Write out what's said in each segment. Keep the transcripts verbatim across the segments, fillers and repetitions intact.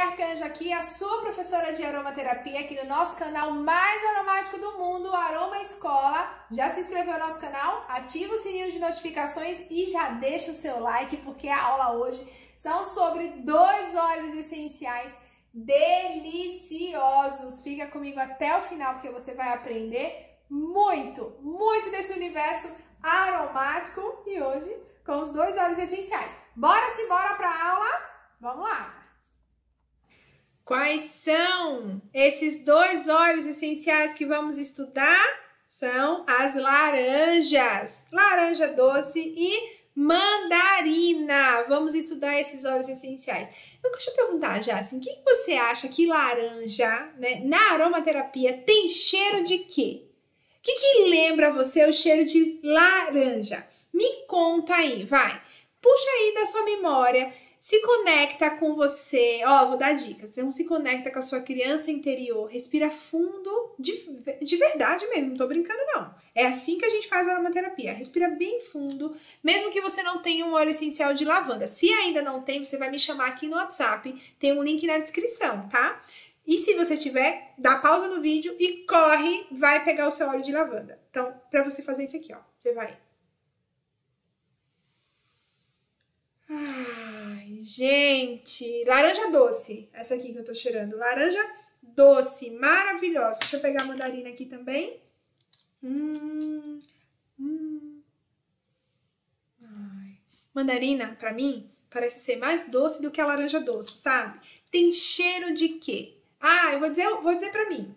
Arcanjo aqui, a sua professora de aromaterapia aqui no nosso canal mais aromático do mundo, Aroma Escola. Já se inscreveu no nosso canal? Ativa o sininho de notificações e já deixa o seu like, porque a aula hoje são sobre dois óleos essenciais deliciosos. Fica comigo até o final, porque você vai aprender muito, muito desse universo aromático e hoje com os dois óleos essenciais. Bora se bora para a aula? Vamos lá! Quais são esses dois óleos essenciais que vamos estudar? São as laranjas, laranja doce e mandarina. Vamos estudar esses óleos essenciais. Eu deixa eu perguntar, Jassin, o que você acha que laranja, né, na aromaterapia tem cheiro de quê? O que, que lembra você o cheiro de laranja? Me conta aí, vai. Puxa aí da sua memória. Se conecta com você, ó, vou dar dicas, você não se conecta com a sua criança interior, respira fundo, de, de verdade mesmo, não tô brincando não. É assim que a gente faz a aromaterapia, respira bem fundo, mesmo que você não tenha um óleo essencial de lavanda. Se ainda não tem, você vai me chamar aqui no WhatsApp, tem um link na descrição, tá? E se você tiver, dá pausa no vídeo e corre, vai pegar o seu óleo de lavanda. Então, pra você fazer isso aqui, ó, você vai... Ai, gente, laranja doce, essa aqui que eu tô cheirando, laranja doce, maravilhosa. Deixa eu pegar a mandarina aqui também. Hum, hum. Ai. Mandarina, pra mim, parece ser mais doce do que a laranja doce, sabe? Tem cheiro de quê? Ah, eu vou dizer, vou dizer pra mim.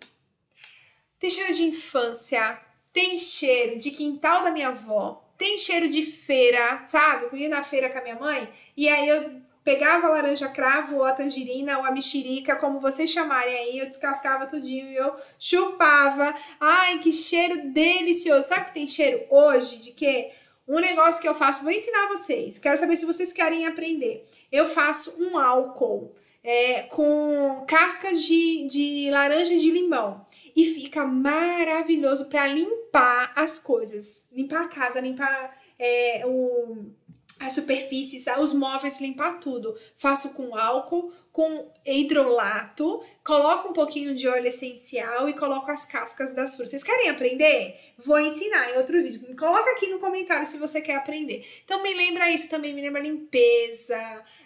Tem cheiro de infância, tem cheiro de quintal da minha avó. Tem cheiro de feira, sabe? Eu ia na feira com a minha mãe e aí eu pegava a laranja cravo ou a tangerina ou a mexerica, como vocês chamarem aí, eu descascava tudinho e eu chupava. Ai, que cheiro delicioso. Sabe que tem cheiro hoje de quê? Um negócio que eu faço, vou ensinar vocês. Quero saber se vocês querem aprender. Eu faço um álcool é, com cascas de, de laranja de limão. E fica maravilhoso para limpar as coisas. Limpar a casa, limpar é, o, a superfície, os móveis, limpar tudo. Faço com álcool, com hidrolato, coloco um pouquinho de óleo essencial e coloco as cascas das frutas. Vocês querem aprender? Vou ensinar em outro vídeo. Me coloca aqui no comentário se você quer aprender. Então me lembra isso também, me lembra limpeza,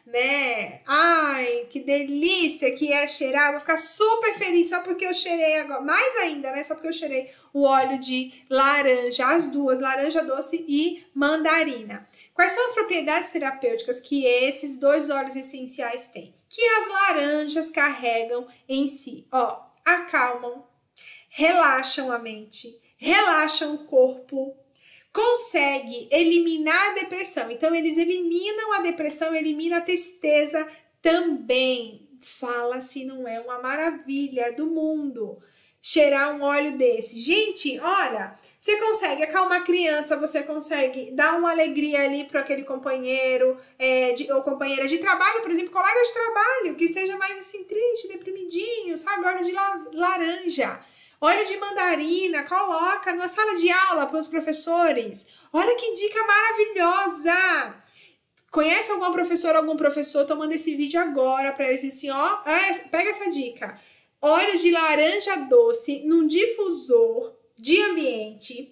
né? Ai, que delícia que é cheirar. Vou ficar super feliz só porque eu cheirei agora. Mais ainda, né? Só porque eu cheirei o óleo de laranja, as duas, laranja doce e mandarina. Quais são as propriedades terapêuticas que esses dois óleos essenciais têm? Que as laranjas carregam em si. Ó, acalmam, relaxam a mente, relaxam o corpo, consegue eliminar a depressão. Então, eles eliminam a depressão, eliminam a tristeza também. Fala se não é uma maravilha do mundo cheirar um óleo desse. Gente, olha... Você consegue acalmar a criança, você consegue dar uma alegria ali para aquele companheiro é, de, ou companheira de trabalho, por exemplo, colega de trabalho, que esteja mais assim triste, deprimidinho, sabe? Óleo de la laranja, óleo de mandarina, coloca na sala de aula para os professores. Olha que dica maravilhosa! Conhece algum professor, algum professor? Tô mandando esse vídeo agora para eles assim, ó, é, pega essa dica. Óleo de laranja doce num difusor de ambiente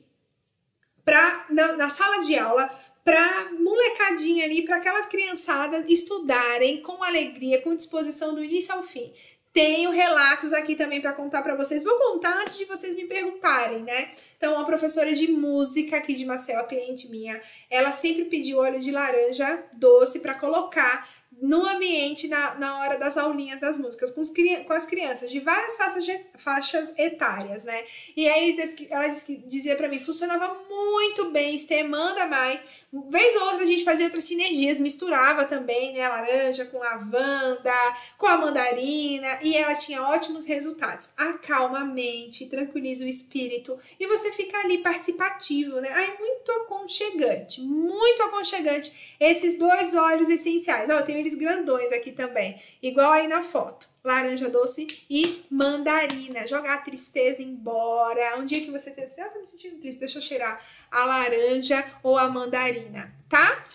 pra, na, na sala de aula para molecadinha ali, para aquelas criançadas estudarem com alegria, com disposição do início ao fim. Tenho relatos aqui também para contar para vocês. Vou contar antes de vocês me perguntarem, né? Então, uma professora de música aqui de Maceió, cliente minha, ela sempre pediu óleo de laranja doce para colocar no ambiente, na, na hora das aulinhas das músicas, com, os, com as crianças de várias faixas, de, faixas etárias, né? E aí ela dizia pra mim, funcionava muito bem, Estê, manda mais. Vez ou outra a gente fazia outras sinergias, misturava também, né? Laranja com lavanda, com a mandarina, e ela tinha ótimos resultados. Acalma a mente, tranquiliza o espírito, e você fica ali participativo, né? Ai, muito aconchegante, muito aconchegante esses dois óleos essenciais. Ó, eu tenho eles grandões aqui também, igual aí na foto. Laranja doce e mandarina. Jogar a tristeza embora. Um dia que você pensa, ah, tô me sentindo triste, deixa eu cheirar a laranja ou a mandarina, tá?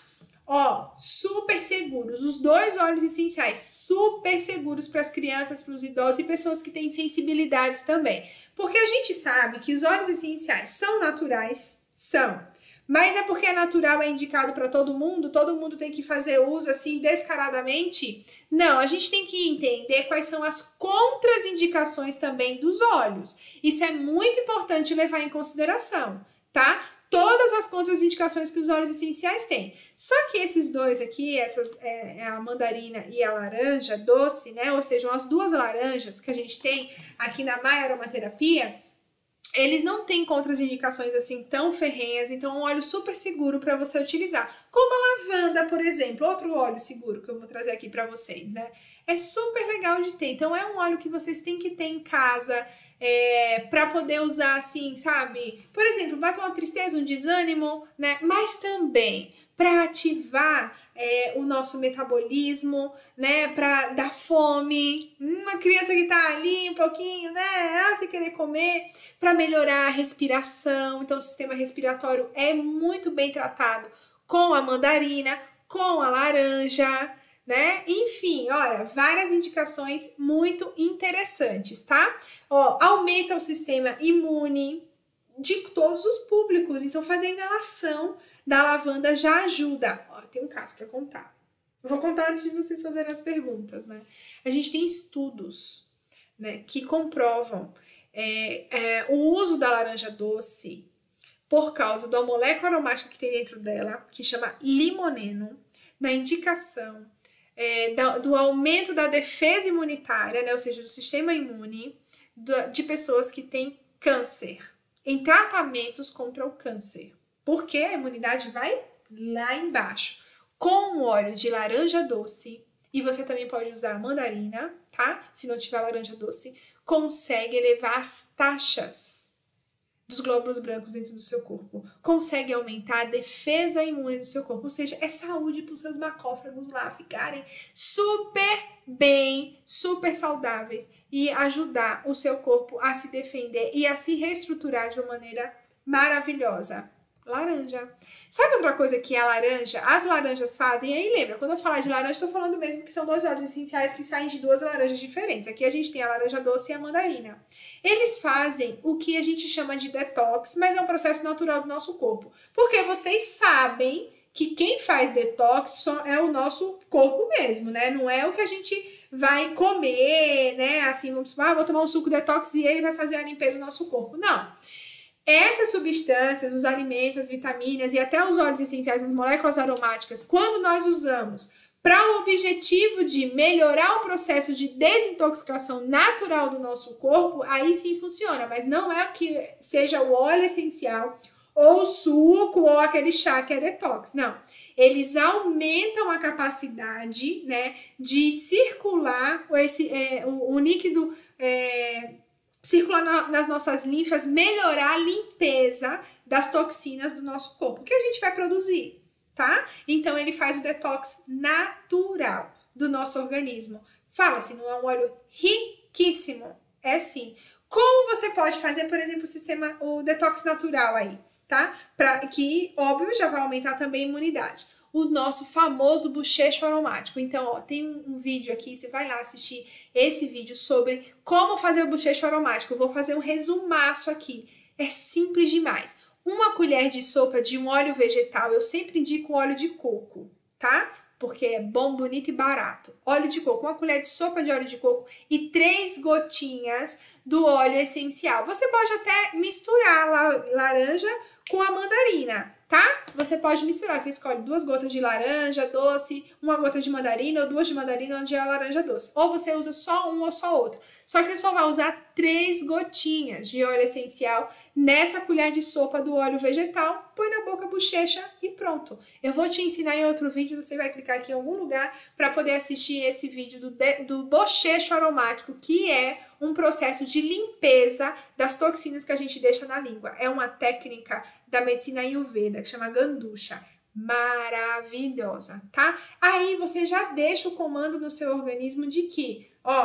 Ó, super seguros, os dois óleos essenciais, super seguros para as crianças, para os idosos e pessoas que têm sensibilidades também. Porque a gente sabe que os óleos essenciais são naturais, são, mas é porque é natural, é indicado para todo mundo, todo mundo tem que fazer uso assim descaradamente? Não, a gente tem que entender quais são as contraindicações também dos óleos. Isso é muito importante levar em consideração, tá? Todas as contraindicações que os óleos essenciais têm. Só que esses dois aqui, essas, é, a mandarina e a laranja doce, né? Ou seja, as duas laranjas que a gente tem aqui na My Aromaterapia, eles não têm contraindicações assim tão ferrenhas, então é um óleo super seguro para você utilizar. Como a lavanda, por exemplo, outro óleo seguro que eu vou trazer aqui para vocês, né? É super legal de ter, então é um óleo que vocês têm que ter em casa, é, para poder usar assim, sabe? Por exemplo, bate uma tristeza, um desânimo, né? Mas também para ativar é, o nosso metabolismo, né? Para dar fome, uma criança que tá ali um pouquinho, né? Ah, sem querer comer, para melhorar a respiração. Então, o sistema respiratório é muito bem tratado com a mandarina, com a laranja, né? Enfim, olha, várias indicações muito interessantes, tá? Ó, aumenta o sistema imune de todos os públicos. Então, fazer a inalação da lavanda já ajuda. Ó, tem um caso para contar. Eu vou contar antes de vocês fazerem as perguntas, né? A gente tem estudos, né, que comprovam é, é, o uso da laranja doce por causa da molécula aromática que tem dentro dela, que chama limoneno, na indicação é, da, do aumento da defesa imunitária, né, ou seja, do sistema imune do, de pessoas que têm câncer, em tratamentos contra o câncer. Porque a imunidade vai lá embaixo. Com o óleo de laranja doce, e você também pode usar mandarina, tá? Se não tiver laranja doce, consegue elevar as taxas dos glóbulos brancos dentro do seu corpo. Consegue aumentar a defesa imune do seu corpo. Ou seja, é saúde para os seus macrófagos lá ficarem super bem, super saudáveis e ajudar o seu corpo a se defender e a se reestruturar de uma maneira maravilhosa. Laranja. Sabe outra coisa que a laranja, as laranjas fazem? E aí lembra, quando eu falar de laranja, estou falando mesmo que são dois óleos essenciais que saem de duas laranjas diferentes. Aqui a gente tem a laranja doce e a mandarina. Eles fazem o que a gente chama de detox, mas é um processo natural do nosso corpo. Porque vocês sabem que quem faz detox só é o nosso corpo mesmo, né? Não é o que a gente vai comer, né? Assim, vamos supor, ah, vou tomar um suco detox e ele vai fazer a limpeza do nosso corpo. Não. Essas substâncias, os alimentos, as vitaminas e até os óleos essenciais, as moléculas aromáticas, quando nós usamos para o objetivo de melhorar o processo de desintoxicação natural do nosso corpo, aí sim funciona, mas não é que seja o óleo essencial ou o suco ou aquele chá que é detox, não. Eles aumentam a capacidade, né, de circular esse, é, o, o líquido é, circular na, nas nossas linfas, melhorar a limpeza das toxinas do nosso corpo, que a gente vai produzir, tá? Então, ele faz o detox natural do nosso organismo. Fala-se, não é um óleo riquíssimo? É sim. Como você pode fazer, por exemplo, o sistema, o detox natural aí, tá? Pra, que, óbvio, já vai aumentar também a imunidade. O nosso famoso bochecho aromático. Então, ó, tem um, um vídeo aqui, você vai lá assistir esse vídeo sobre como fazer o bochecho aromático. Eu vou fazer um resumaço aqui. É simples demais. Uma colher de sopa de um óleo vegetal, eu sempre indico óleo de coco, tá? Porque é bom, bonito e barato. Óleo de coco, uma colher de sopa de óleo de coco e três gotinhas do óleo essencial. Você pode até misturar la laranja com a mandarina, tá? Você pode misturar, você escolhe duas gotas de laranja doce, uma gota de mandarina ou duas de mandarina onde é a laranja doce. Ou você usa só um ou só outro. Só que você só vai usar três gotinhas de óleo essencial nessa colher de sopa do óleo vegetal, põe na boca, bochecha e pronto. Eu vou te ensinar em outro vídeo, você vai clicar aqui em algum lugar para poder assistir esse vídeo do, de, do bochecho aromático, que é um processo de limpeza das toxinas que a gente deixa na língua. É uma técnica da medicina Ayurveda, que chama Gandusha. Maravilhosa, tá? Aí você já deixa o comando no seu organismo de que, ó,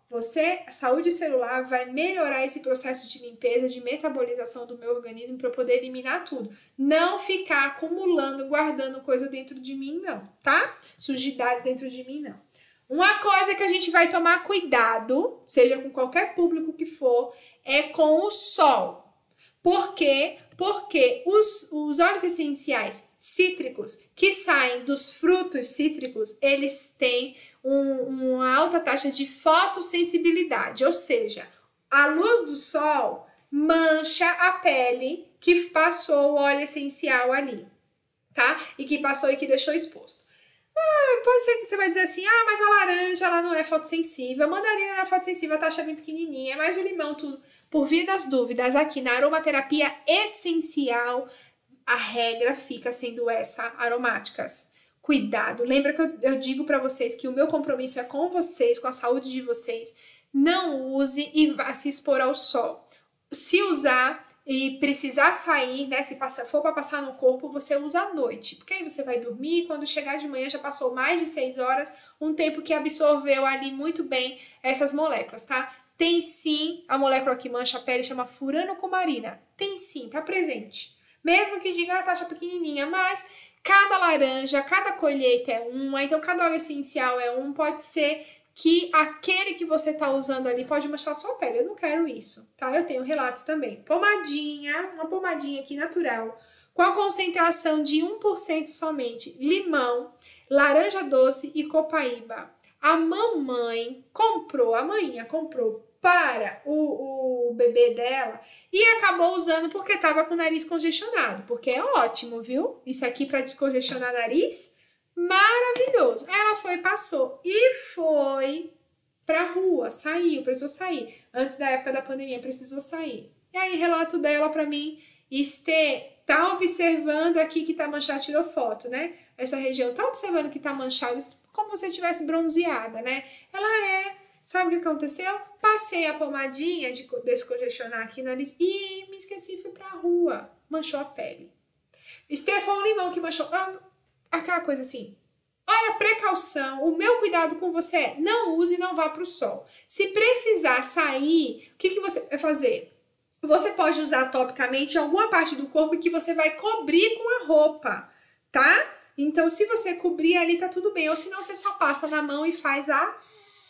você, a saúde celular vai melhorar esse processo de limpeza, de metabolização do meu organismo para eu poder eliminar tudo. Não ficar acumulando, guardando coisa dentro de mim, não, tá? Sujidades dentro de mim, não. Uma coisa que a gente vai tomar cuidado, seja com qualquer público que for, é com o sol. Por quê? Porque os, os óleos essenciais cítricos que saem dos frutos cítricos, eles têm um, uma alta taxa de fotossensibilidade, ou seja, a luz do sol mancha a pele que passou o óleo essencial ali, tá? E que passou e que deixou exposto. Ah, pode ser que você vai dizer assim, ah, mas a laranja ela não é fotossensível, a mandarina não é fotossensível, a taxa é bem pequenininha, mas o limão tudo. Por via das dúvidas, aqui na aromaterapia essencial, a regra fica sendo essa, aromáticas. Cuidado, lembra que eu, eu digo para vocês que o meu compromisso é com vocês, com a saúde de vocês. Não use e vá se expor ao sol. Se usar e precisar sair, né, se passar, for para passar no corpo, você usa à noite, porque aí você vai dormir, quando chegar de manhã já passou mais de seis horas, um tempo que absorveu ali muito bem essas moléculas, tá? Tem sim a molécula que mancha a pele, chama furanocumarina. Tem sim, tá presente. Mesmo que diga a taxa pequenininha, mas cada laranja, cada colheita é uma, então cada óleo essencial é um, pode ser que aquele que você tá usando ali pode manchar a sua pele. Eu não quero isso, tá? Eu tenho relatos também. Pomadinha, uma pomadinha aqui natural, com a concentração de um por cento somente, limão, laranja doce e copaíba. A mamãe comprou, a maninha comprou para o, o bebê dela e acabou usando porque estava com o nariz congestionado, porque é ótimo, viu? Isso aqui para descongestionar nariz, maravilhoso. Ela foi e passou e foi pra rua, saiu, precisou sair. Antes da época da pandemia, precisou sair. E aí, relato dela para mim, Estê, tá observando aqui que tá manchado, tirou foto, né? Essa região, tá observando que tá manchado, como se você tivesse bronzeada, né? Ela é. Sabe o que aconteceu? Passei a pomadinha de descongestionar aqui no nariz e me esqueci e fui pra rua. Manchou a pele. Estê, foi um limão que manchou. Ah, aquela coisa assim. Olha, precaução. O meu cuidado com você é não use e não vá pro sol. Se precisar sair, o que, que você vai fazer? Você pode usar topicamente em alguma parte do corpo que você vai cobrir com a roupa, tá? Então, se você cobrir ali, tá tudo bem. Ou senão, você só passa na mão e faz a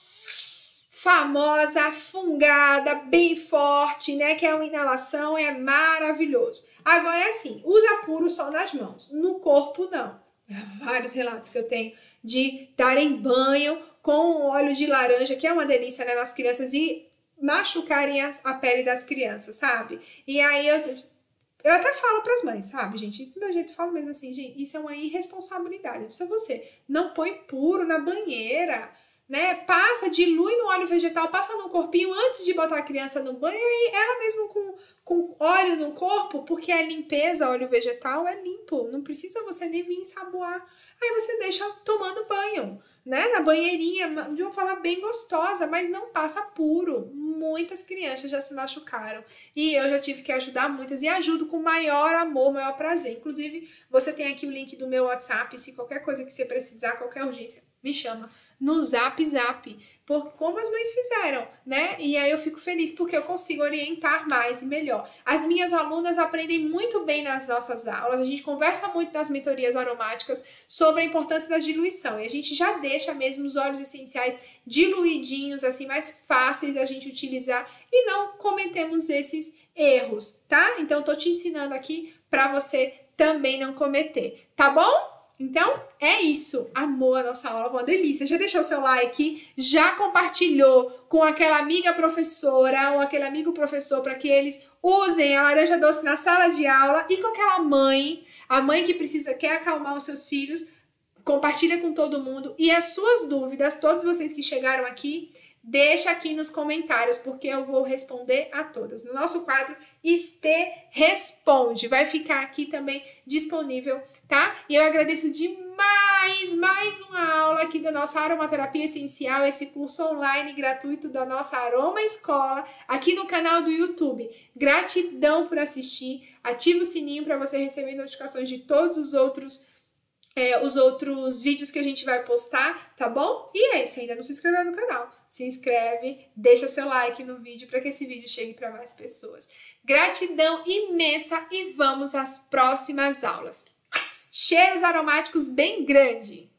famosa fungada, bem forte, né? Que é uma inalação, é maravilhoso. Agora, é assim, usa puro só nas mãos. No corpo, não. Vários relatos que eu tenho de darem banho com óleo de laranja, que é uma delícia, né, nas crianças, e machucarem a, a pele das crianças, sabe? E aí, eu, eu até falo pras mães, sabe, gente? Esse meu jeito, eu falo mesmo assim, gente, isso é uma irresponsabilidade. Isso é você. Não põe puro na banheira, né? Passa, dilui no óleo vegetal, passa no corpinho antes de botar a criança no banho, e aí ela mesmo com, com óleo no corpo, porque a limpeza, óleo vegetal é limpo, não precisa você nem vir ensaboar. Aí você deixa tomando banho, né? Na banheirinha, de uma forma bem gostosa, mas não passa puro. Muitas crianças já se machucaram e eu já tive que ajudar muitas e ajudo com maior amor, maior prazer. Inclusive, você tem aqui o link do meu WhatsApp, se qualquer coisa que você precisar, qualquer urgência, me chama no Zap Zap, por como as mães fizeram, né? E aí eu fico feliz porque eu consigo orientar mais e melhor. As minhas alunas aprendem muito bem nas nossas aulas, a gente conversa muito nas mentorias aromáticas sobre a importância da diluição, e a gente já deixa mesmo os óleos essenciais diluidinhos, assim, mais fáceis da gente utilizar e não cometemos esses erros, tá? Então, tô te ensinando aqui para você também não cometer, tá bom? Então, é isso. Amou a nossa aula, uma delícia. Já deixou seu like? Já compartilhou com aquela amiga professora ou aquele amigo professor para que eles usem a laranja doce na sala de aula e com aquela mãe, a mãe que precisa, quer acalmar os seus filhos, compartilha com todo mundo. E as suas dúvidas, todos vocês que chegaram aqui, deixa aqui nos comentários, porque eu vou responder a todas. No nosso quadro, Estê Responde. Vai ficar aqui também disponível, tá? E eu agradeço demais, mais uma aula aqui da nossa Aromaterapia Essencial, esse curso online gratuito da nossa Aroma Escola, aqui no canal do YouTube. Gratidão por assistir. Ativa o sininho para você receber notificações de todos os outros é, os outros vídeos que a gente vai postar, tá bom? E é, se ainda não se inscreveu no canal, se inscreve, deixa seu like no vídeo para que esse vídeo chegue para mais pessoas. Gratidão imensa e vamos às próximas aulas. Cheiros aromáticos bem grande!